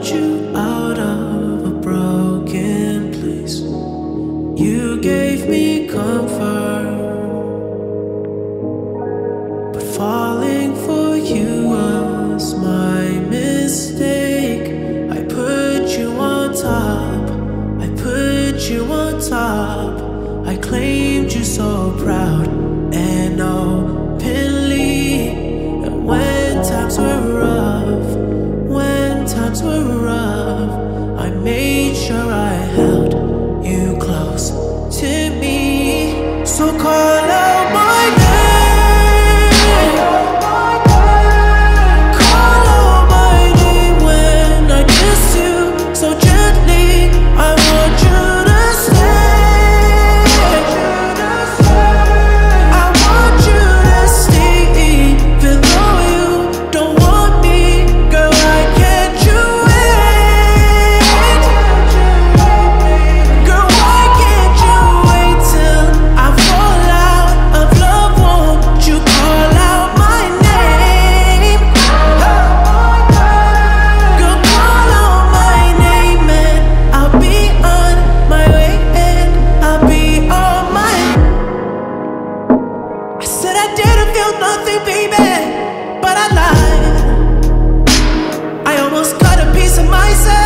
brought you out of a broken place. You gave me comfort, but falling for you was my mistake. I put you on top, I put you on top. I claimed you so proud and openly. And when times were rough, when times were rough, I made sure I held you close to me. So call out my name, call out my name when I kiss you so gently. I want you to stay, I want you to stay, even though you don't want me. Girl, why can't you wait? Girl, why can't you wait till I fall out of love? Won't you call out my name? Girl, call out my name and I'll be on my way, and I'll be on my. I said I didn't feel nothing, baby, but I lied. I almost cut a piece of myself.